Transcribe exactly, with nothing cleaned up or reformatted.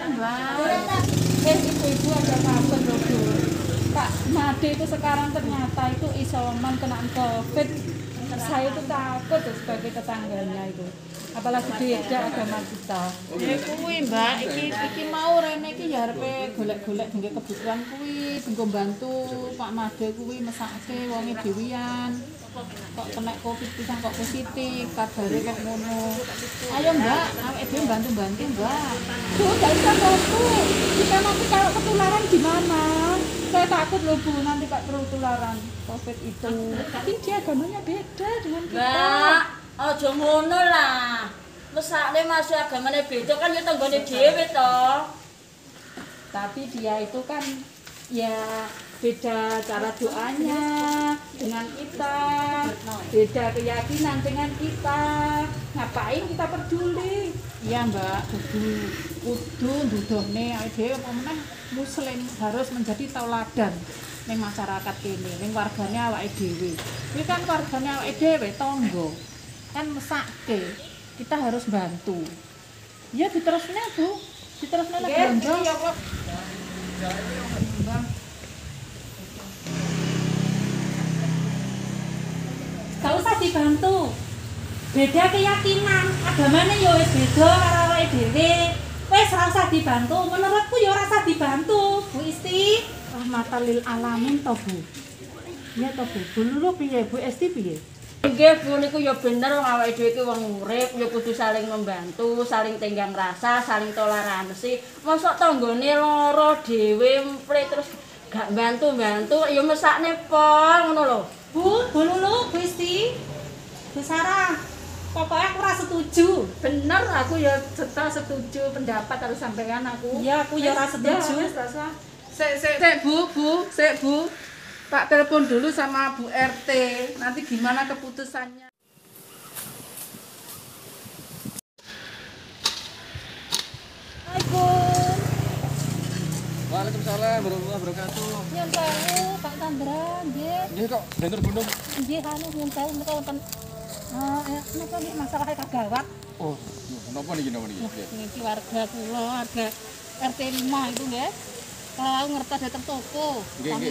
Mbak. Eh, ibu-ibu ada kabar loh, Bu. Pak Made itu sekarang ternyata itu isoman kena COVID. Saya itu takut ya, sebagai tetangganya itu. Apalagi beda agama kita. Ya kuwi, Mbak, iki iki mau rene iki ya arepe golek-golek dengke kebutuhan kuwi, dengko bantu Pak Made kuwi mesake wonge dhewean. Kok kena Covid pisan kok positif, kabare kok ngono. Ayo, Mbak, awake dhewe bantu-bantu, Mbak. Bu, gak usah takut. Kita nanti kalau ketularan gimana? Saya takut loh, Bu, nanti Pak ketularan COVID itu. Tapi dia agamanya beda dengan kita. Mbak, aja ngono lah. Mesakne masih agamane beda kan ya tanggane dhewe to. Tapi dia itu kan ya beda cara doanya dengan kita, beda keyakinan dengan kita. Ngapain kita peduli? Iya, Mbak, kudu kudu ndudohne awake dhewe apa meneh muslim harus menjadi tauladan ning masyarakat kene, ning wargane awake dhewe. Iki kan wargane awake dhewe tangga. Kan mesake. Kita harus bantu. Ya diterusne, Bu. Diterusne lek belanja. Ya kok. Gak usah dibantu. Beda keyakinan, agamane ya wis beda karo awake dhewe. Wis ora usah dibantu. Menurutku ya ora usah dibantu, Bu Isti. Rahmatan lil alamin to, Bu. Iya to, Bu. Bu Lulu piye, Bu Esti piye? Nggih, Bu niku ya bener wong awake dhewe iki wong urip ya kudu saling membantu, saling tenggang rasa, saling toleransi. Mosok tanggane lara dhewe mprit terus gak bantu-bantu ya mesakne pol ngono lho. Bu, Bu Lulu, Bu Isti. Bu Sarah, pokoknya aku ora setuju. Bener, aku ya serta setuju pendapat harus sampean aku. Iya, aku ya ora setuju. Sik, sik, sik, Bu, Bu, sik, Bu. Tak telepon dulu sama Bu R T. Nanti gimana keputusannya? Assalamualaikum. Waalaikumsalam warahmatullahi wabarakatuh. Nyun sewu, Pak Chandra, nggih. Nggih kok, bener gunung. Nggih, anu nyun sewu menika wonten eh napa niki masalahnya kagawat. Oh, napa niki napa niki? Nggih. Niki warga kula, warga R T lima itu nggih. Kalau ngertos datang toko. Nggih, nggih.